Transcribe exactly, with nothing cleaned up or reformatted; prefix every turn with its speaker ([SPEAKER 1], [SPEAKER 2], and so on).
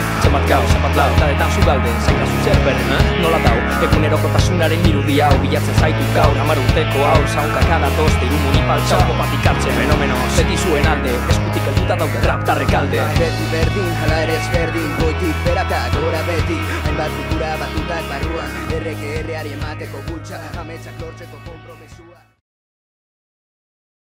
[SPEAKER 1] Zenbat gau, zenbat lau, tadetan zugalde, zain da zuzer berren, eh? Nola dau, egunerokotasunaren irudi hau bilatzen zaitu gaur, hamar urteko haur, zaunkak adatoz, diru munipaltxau, kopatik hartze fenomeno, zeti zuen alde, eskutik helduta daude raptarrek alde.
[SPEAKER 2] Beti berdin, hala ere ezberdin, goitik beratak, gora beti, hainbat kultura batutak barruan, erreke erreari emateko gutxa, ametsak lortzeko konpromesua.